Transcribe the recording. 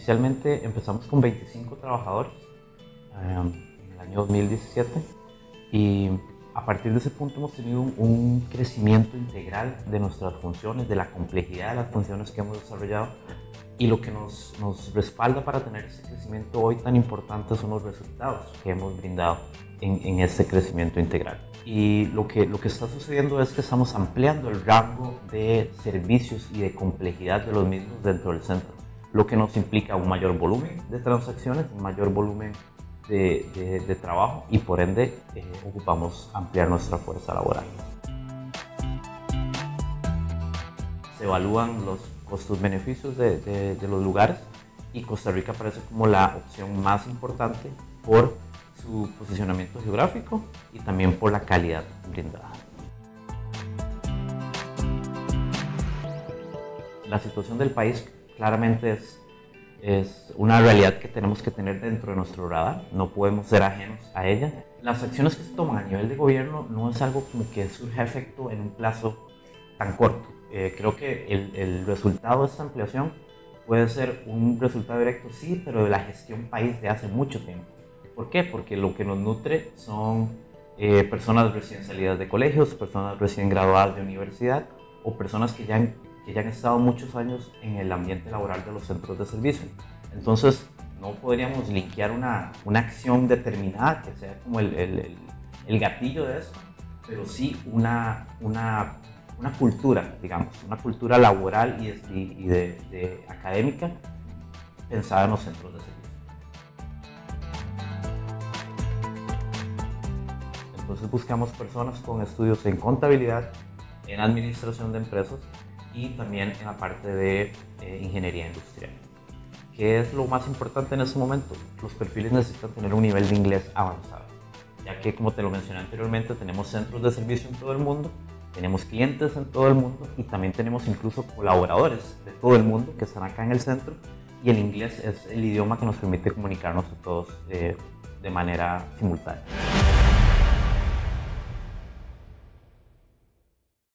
Inicialmente empezamos con 25 trabajadores en el año 2017 y a partir de ese punto hemos tenido un crecimiento integral de nuestras funciones, de la complejidad de las funciones que hemos desarrollado, y lo que nos respalda para tener ese crecimiento hoy tan importante son los resultados que hemos brindado en este crecimiento integral. Y lo que está sucediendo es que estamos ampliando el rango de servicios y de complejidad de los mismos dentro del centro, lo que nos implica un mayor volumen de transacciones, un mayor volumen de trabajo, y por ende ocupamos ampliar nuestra fuerza laboral. Se evalúan los costos-beneficios de los lugares y Costa Rica parece como la opción más importante por su posicionamiento geográfico y también por la calidad brindada. La situación del país claramente es una realidad que tenemos que tener dentro de nuestro radar, no podemos ser ajenos a ella. Las acciones que se toman a nivel de gobierno no es algo como que surja efecto en un plazo tan corto. Creo que el resultado de esta ampliación puede ser un resultado directo, sí, pero de la gestión país de hace mucho tiempo. ¿Por qué? Porque lo que nos nutre son personas recién salidas de colegios, personas recién graduadas de universidad o personas que ya han estado muchos años en el ambiente laboral de los centros de servicio. Entonces, no podríamos linkear una acción determinada que sea como el gatillo de esto, pero sí una cultura, digamos, una cultura laboral y de académica pensada en los centros de servicio. Entonces buscamos personas con estudios en contabilidad, en administración de empresas y también en la parte de ingeniería industrial. ¿Qué es lo más importante en este momento? Los perfiles necesitan tener un nivel de inglés avanzado, ya que, como te lo mencioné anteriormente, tenemos centros de servicio en todo el mundo, tenemos clientes en todo el mundo y también tenemos incluso colaboradores de todo el mundo que están acá en el centro, y el inglés es el idioma que nos permite comunicarnos a todos de manera simultánea.